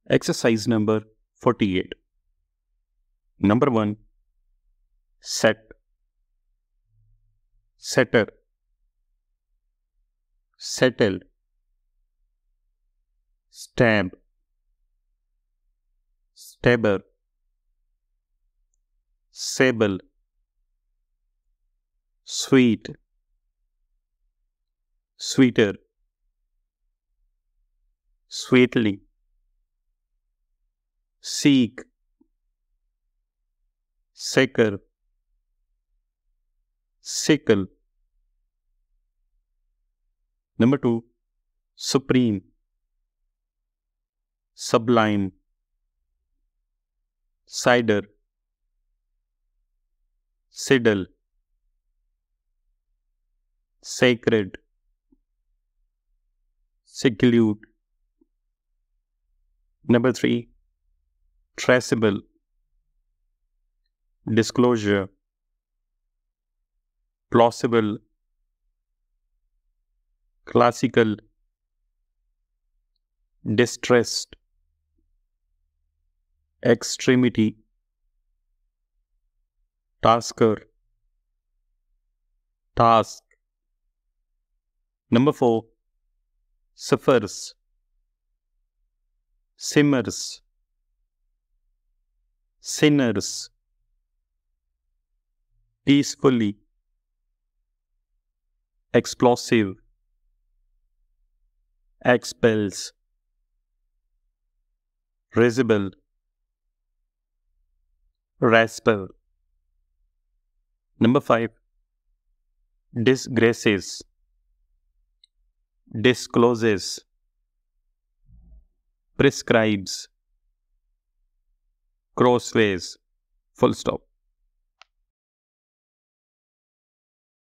Exercise number 48. Number 1. Set, setter, settle, stab, stabber, sable, sweet, sweeter, sweetly, seek, secker, sickle. Number 2. Supreme, sublime, cider, siddle, sacred, seclude. Number 3. Traceable, disclosure, plausible, classical, distressed, extremity, tasker, task. Number 4. Suffers, simmers, sinners, peacefully, explosive, expels, risible, rasper. Number 5. Disgraces, discloses, prescribes, crossways, full stop.